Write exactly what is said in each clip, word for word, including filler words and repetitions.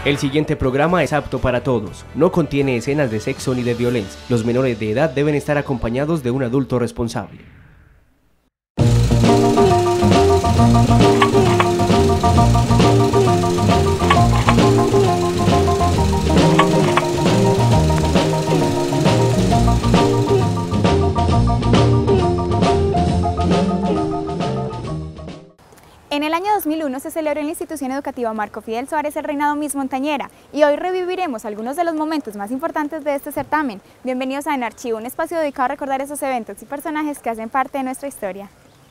El siguiente programa es apto para todos. No contiene escenas de sexo ni de violencia. Los menores de edad deben estar acompañados de un adulto responsable. En el año dos mil uno se celebró en la institución educativa Marco Fidel Suárez el Reinado Miss Montañera y hoy reviviremos algunos de los momentos más importantes de este certamen. Bienvenidos a En Archivo, un espacio dedicado a recordar esos eventos y personajes que hacen parte de nuestra historia.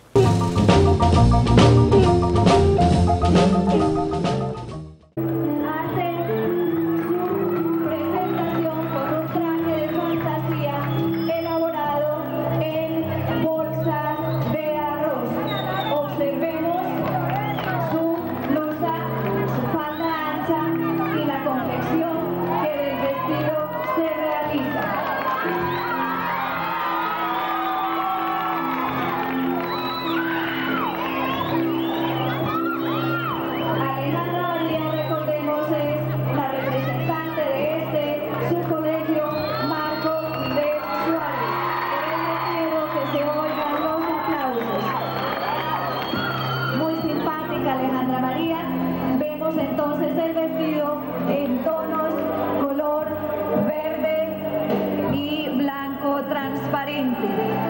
Alejandra María, vemos entonces el vestido en tonos color verde y blanco transparente.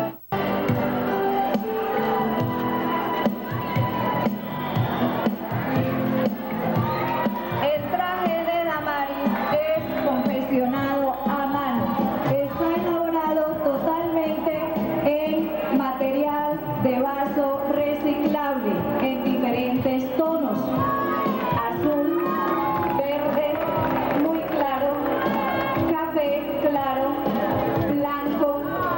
El traje de Damaris es confeccionado a mano. Está elaborado totalmente en material de vaso reciclable en diferentes tonos: azul, verde, muy claro, café claro, blanco.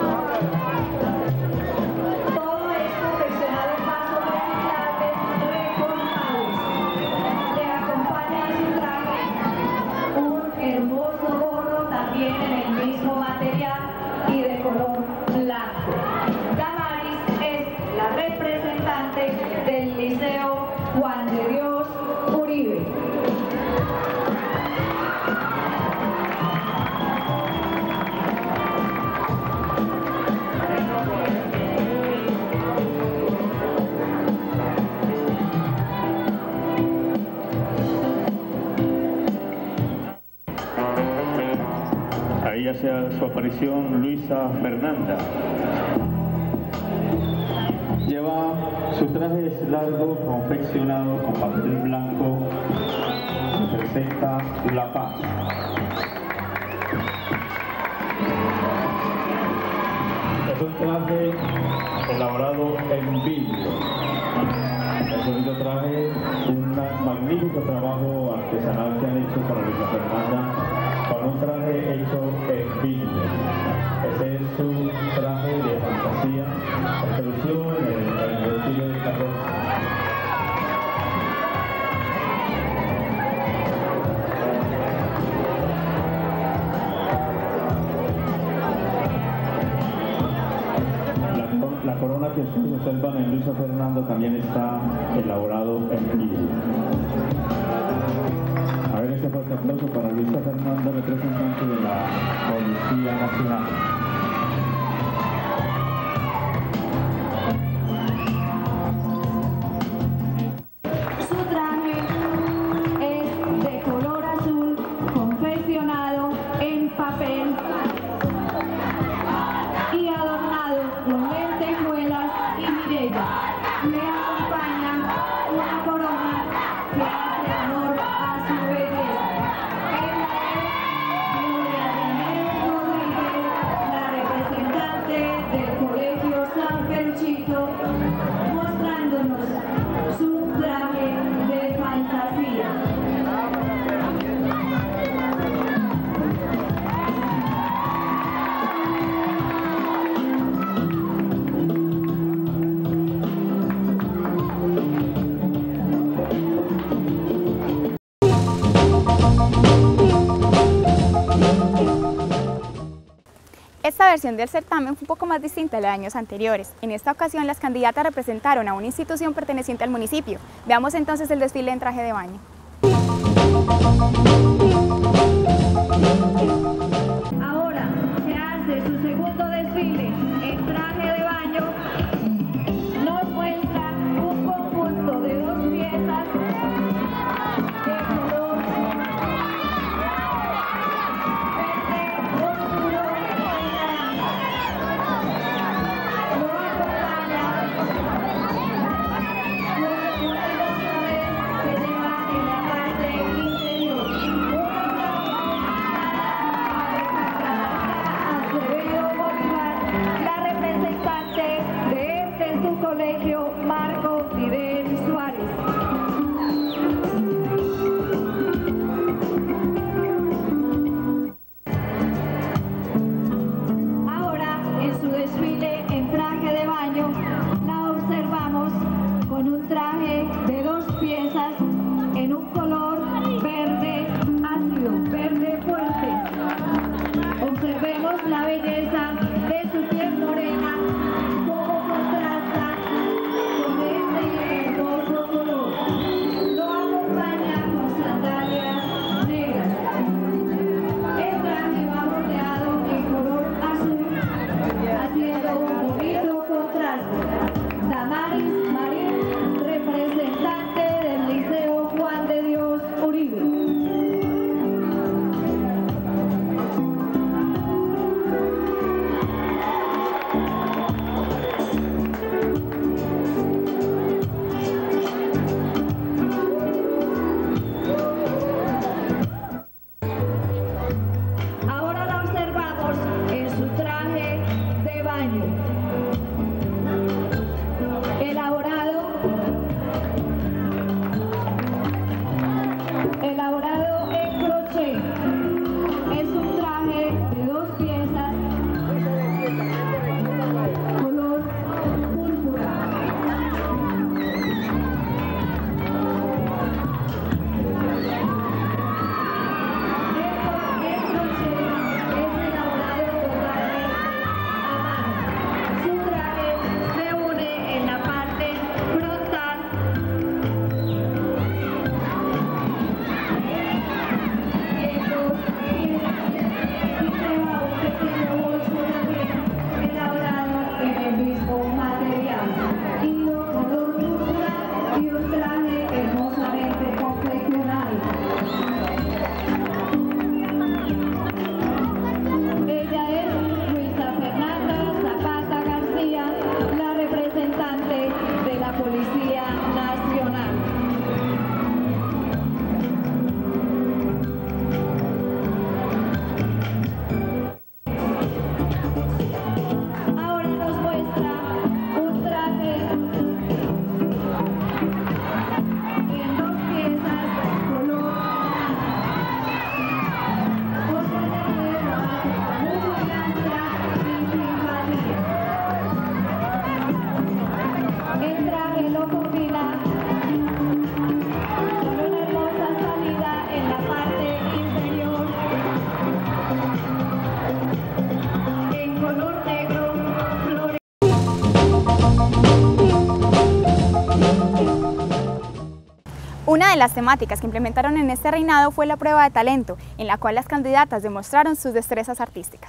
Todo es confeccionado en vasos reciclables reformados. Le acompaña a su traje un hermoso gorro también en el mismo material y de color blanco. Damaris es la representante del Liceo Juan de Dios Uribe. Ahí hace su aparición Luisa Fernanda. Lleva su traje es largo, confeccionado con papel blanco, representa la paz. Es un traje elaborado en vidrio. Es un traje, un magnífico trabajo artesanal que han hecho para Luisa Fernanda, con un traje hecho en vidrio. Ese es su traje de fantasía, que lució en el, en el desfile de carroza. La, la corona que ustedes observan en Luisa Fernanda también está elaborado en vidrio. A ver, ese fuerte aplauso para Luisa Fernanda, representante de la Policía Nacional. Su traje es de color azul, confeccionado en papel y adornado con lentejuelas y mirella. Le acompaña una corona que hace honor a su belleza. Ella es Gloria René Rodríguez, la representante del Colegio San Peruchito, mostrándonos su traje de fantasía. Esta versión del certamen fue un poco más distinta a la de años anteriores. En esta ocasión las candidatas representaron a una institución perteneciente al municipio. Veamos entonces el desfile en traje de baño. Ahora se hace su segundo desfile en traje de baño. Nos muestra un conjunto de dos piezas de color verde oscuro y naranja. Lo acompaña una hermosa vez que lleva en la parte interior Acevedo Bolívar, la representante de este su colegio, Marco Fidel Suárez. Ahora, en su desfile en traje de baño, la observamos con un traje de dos piezas en un color verde ácido, verde fuerte. Observemos la belleza de su piel morena, cómo contrasta con este hermoso color. Lo acompaña con sandalias negras. El traje va bordeado en color azul, haciendo un bonito contraste. Damaris Marín, representante del Liceo Juan de Dios Uribe. Ahora la observamos en su traje de baño, elaborado, elaborado en crochet. Es un traje de dos piezas, color púrpura. El crochet es elaborado totalmente a mano. Su traje se une en la parte frontal en dos piezas y lleva un pequeño bolso también elaborado en el mismo material. Hilo color púrpura y un traje hermosamente confeccionado. Ella es Luisa Fernanda Zapata García, la representante de la Policía Nacional. Ahora nos muestra un traje en dos piezas, color otra de muy gracia y simpatía. El traje lo combina con una hermosa salida en la parte inferior en color negro flores. Una de las temáticas que implementaron en este reinado fue la prueba de talento, en la cual las candidatas demostraron sus destrezas artísticas.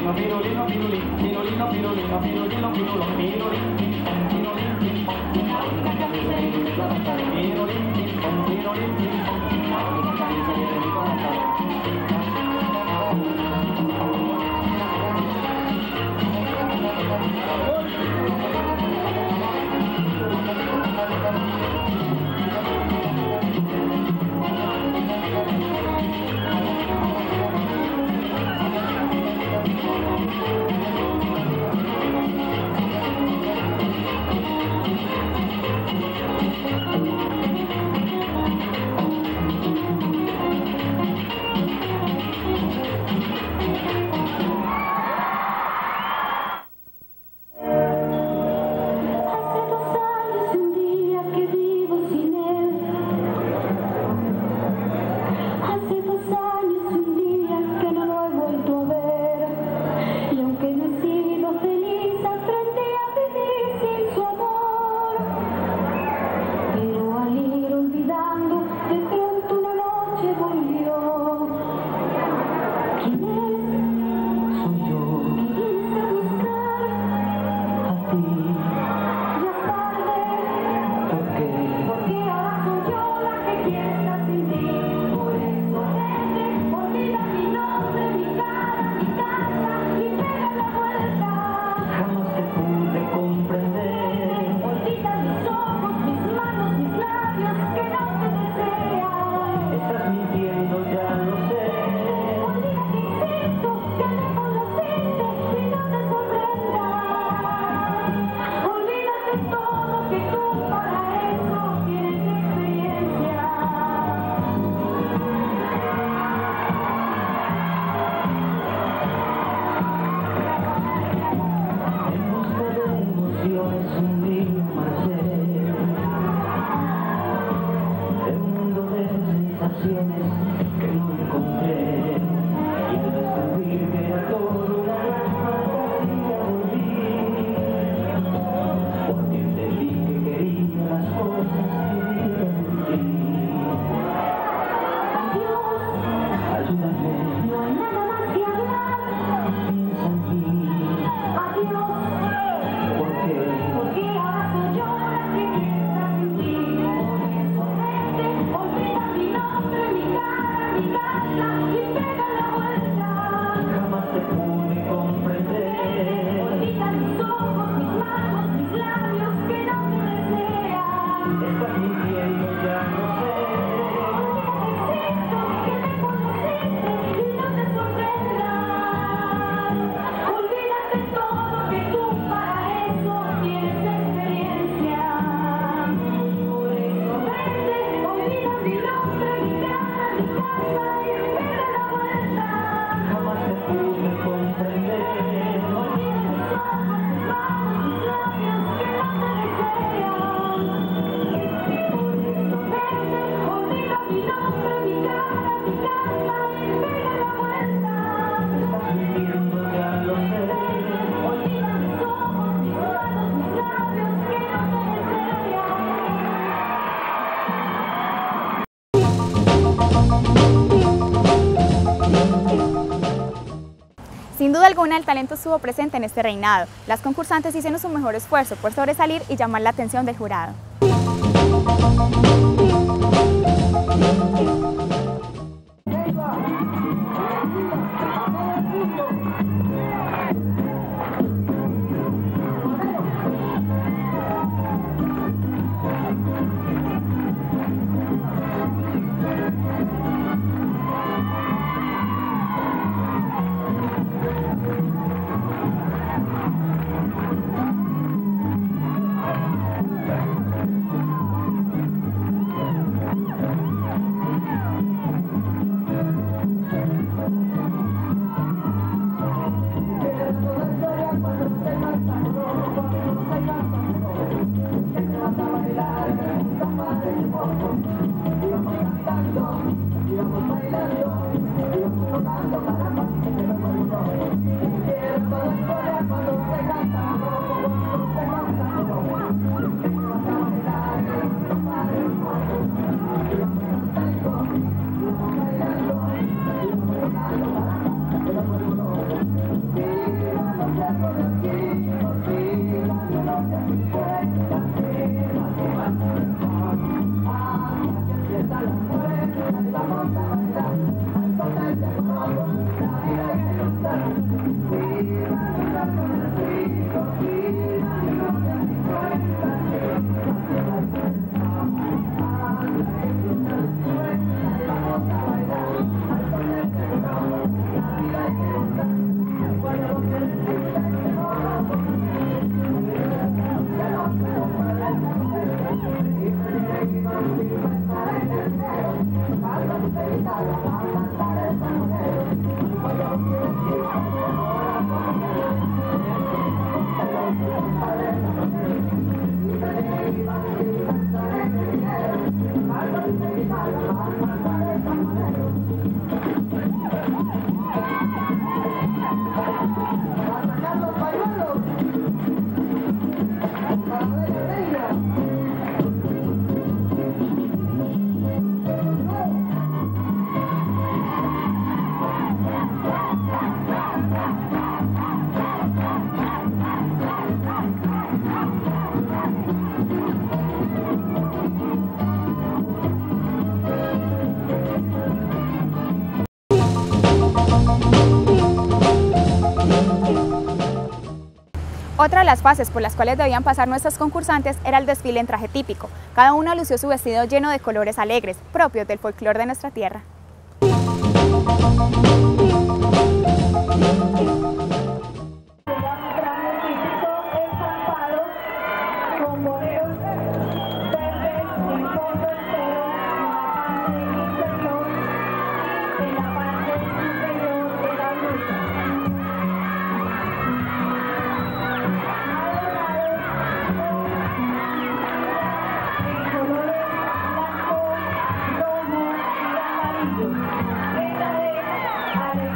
Sin duda alguna, el talento estuvo presente en este reinado. Las concursantes hicieron su mejor esfuerzo por sobresalir y llamar la atención del jurado. Otra de las fases por las cuales debían pasar nuestros concursantes era el desfile en traje típico. Cada uno lució su vestido lleno de colores alegres, propios del folclore de nuestra tierra. Esta vez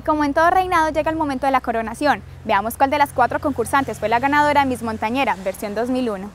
como en todo reinado llega el momento de la coronación. Veamos cuál de las cuatro concursantes fue la ganadora de Miss Montañera, versión dos mil uno.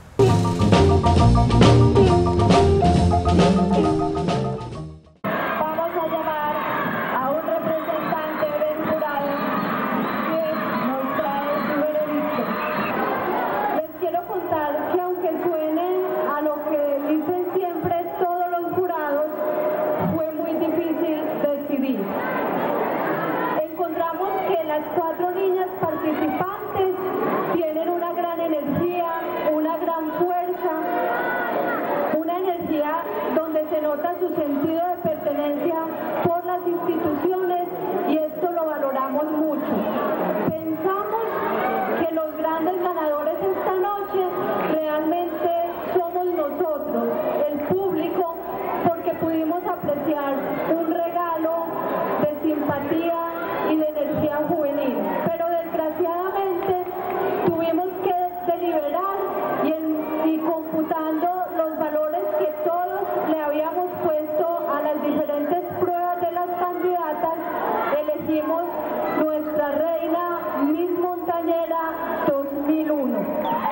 Vamos a llamar a un representante del jurado que nos trae su veredicto. Les quiero contar que aunque suene a lo que dicen siempre todos los jurados, fue muy difícil decidir. Encontramos que las cuatro niñas participantes tienen una gran energía, una gran fuerza, una energía donde se nota su sentido de pertenencia por las instituciones y esto lo valoramos mucho. Pensamos que los grandes ganadores esta noche realmente somos nosotros, el público, porque pudimos apreciar un regalo de simpatía y de energía juvenil. Pero desgraciadamente tuvimos que deliberar y, en, y computando los valores que todos le habíamos puesto a las diferentes pruebas de las candidatas, elegimos nuestra reina Miss Montañera dos mil uno.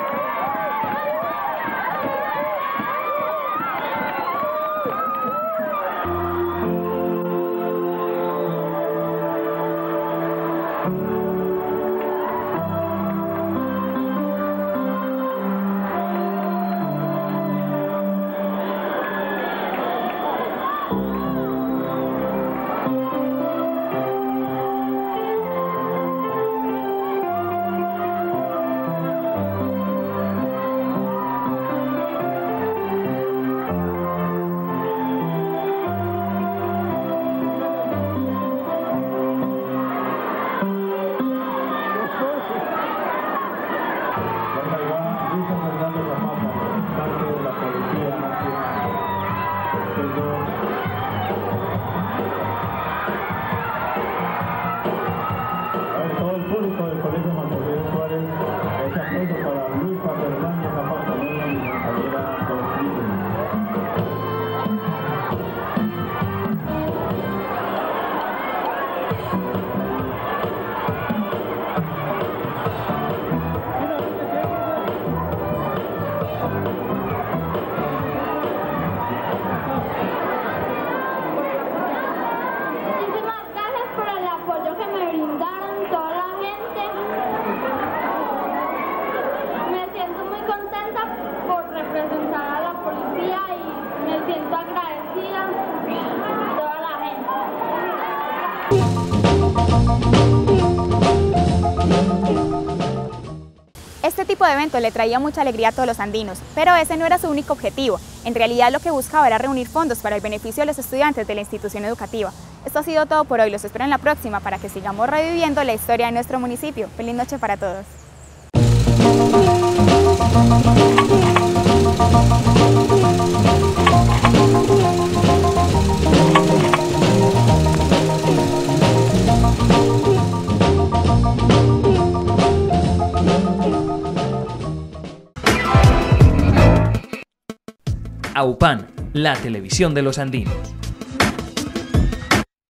Este tipo de evento le traía mucha alegría a todos los andinos, pero ese no era su único objetivo. En realidad lo que buscaba era reunir fondos para el beneficio de los estudiantes de la institución educativa. Esto ha sido todo por hoy, los espero en la próxima para que sigamos reviviendo la historia de nuestro municipio. Feliz noche para todos. AUPAN, la televisión de los andinos.